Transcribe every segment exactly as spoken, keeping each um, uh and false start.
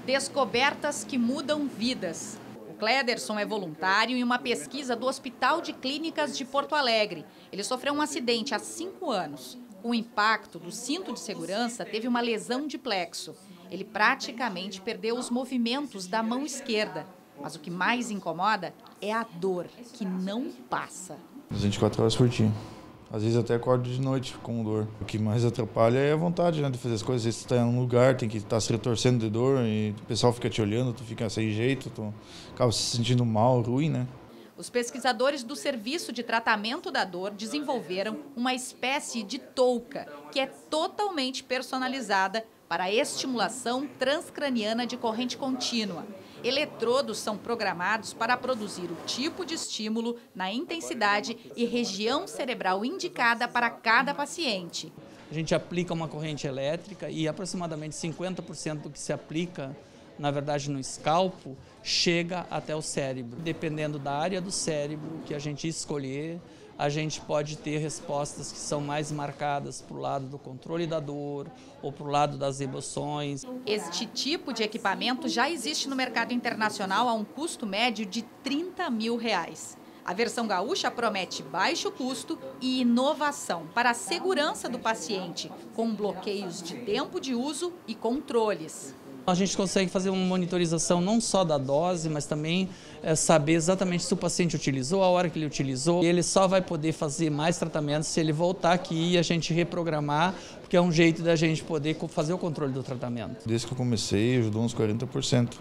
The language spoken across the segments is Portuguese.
Descobertas que mudam vidas. O Clederson é voluntário em uma pesquisa do Hospital de Clínicas de Porto Alegre. Ele sofreu um acidente há cinco anos. Com o impacto do cinto de segurança, teve uma lesão de plexo. Ele praticamente perdeu os movimentos da mão esquerda. Mas o que mais incomoda é a dor, que não passa. vinte e quatro horas por dia. Às vezes até acordo de noite com dor. O que mais atrapalha é a vontade, né, de fazer as coisas. Você está em um lugar, tem que estar se retorcendo de dor e o pessoal fica te olhando, tu fica sem jeito, tu acaba se sentindo mal, ruim, né? Os pesquisadores do Serviço de Tratamento da Dor desenvolveram uma espécie de touca, que é totalmente personalizada para a estimulação transcraniana de corrente contínua. Eletrodos são programados para produzir o tipo de estímulo na intensidade e região cerebral indicada para cada paciente. A gente aplica uma corrente elétrica e aproximadamente cinquenta por cento do que se aplica, na verdade, no escalpo, chega até o cérebro. Dependendo da área do cérebro que a gente escolher, a gente pode ter respostas que são mais marcadas para o lado do controle da dor ou para o lado das emoções. Este tipo de equipamento já existe no mercado internacional a um custo médio de trinta mil reais. A versão gaúcha promete baixo custo e inovação para a segurança do paciente, com bloqueios de tempo de uso e controles. A gente consegue fazer uma monitorização não só da dose, mas também é, saber exatamente se o paciente utilizou, a hora que ele utilizou. E ele só vai poder fazer mais tratamentos se ele voltar aqui e a gente reprogramar, porque é um jeito da gente poder fazer o controle do tratamento. Desde que eu comecei, ajudou uns quarenta por cento.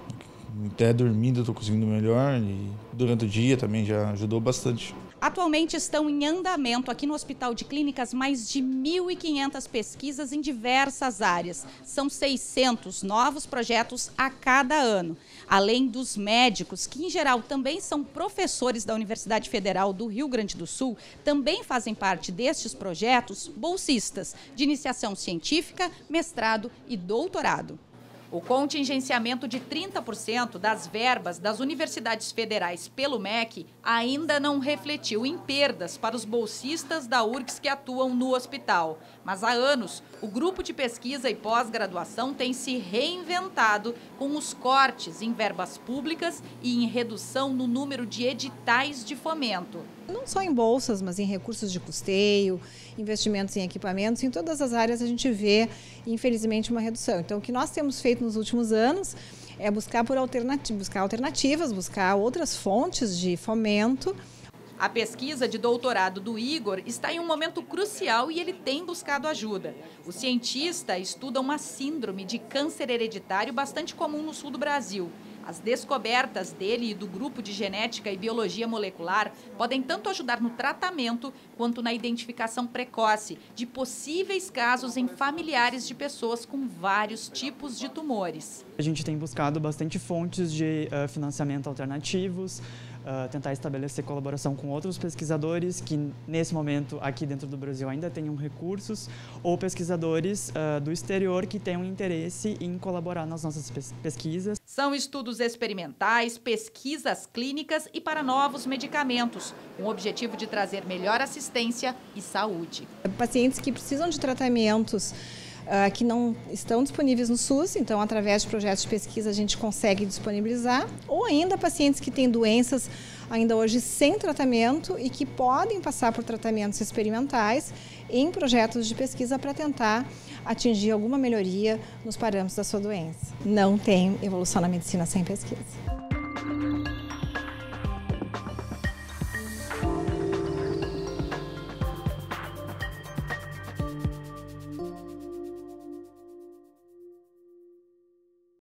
Até dormindo eu estou conseguindo melhor e durante o dia também já ajudou bastante. Atualmente estão em andamento aqui no Hospital de Clínicas mais de mil e quinhentas pesquisas em diversas áreas. São seiscentos novos projetos a cada ano. Além dos médicos, que em geral também são professores da Universidade Federal do Rio Grande do Sul, também fazem parte destes projetos bolsistas de iniciação científica, mestrado e doutorado. O contingenciamento de trinta por cento das verbas das universidades federais pelo M E C ainda não refletiu em perdas para os bolsistas da U R G S que atuam no hospital. Mas há anos, o grupo de pesquisa e pós-graduação tem se reinventado com os cortes em verbas públicas e em redução no número de editais de fomento. Não só em bolsas, mas em recursos de custeio, investimentos em equipamentos, em todas as áreas a gente vê, infelizmente, uma redução. Então, o que nós temos feito nos últimos anos é buscar por alternativas, buscar alternativas, buscar outras fontes de fomento. A pesquisa de doutorado do Igor está em um momento crucial e ele tem buscado ajuda. O cientista estuda uma síndrome de câncer hereditário bastante comum no sul do Brasil. As descobertas dele e do grupo de genética e biologia molecular podem tanto ajudar no tratamento quanto na identificação precoce de possíveis casos em familiares de pessoas com vários tipos de tumores. A gente tem buscado bastante fontes de uh, financiamento alternativos, uh, tentar estabelecer colaboração com outros pesquisadores que, nesse momento, aqui dentro do Brasil ainda tenham recursos, ou pesquisadores uh, do exterior que tenham interesse em colaborar nas nossas pes pesquisas. São estudos experimentais, pesquisas clínicas e para novos medicamentos, com o objetivo de trazer melhor assistência e saúde. Pacientes que precisam de tratamentos uh, que não estão disponíveis no SUS, então através de projetos de pesquisa a gente consegue disponibilizar, ou ainda pacientes que têm doenças ainda hoje sem tratamento e que podem passar por tratamentos experimentais em projetos de pesquisa para tentar atingir alguma melhoria nos parâmetros da sua doença. Não tem evolução na medicina sem pesquisa.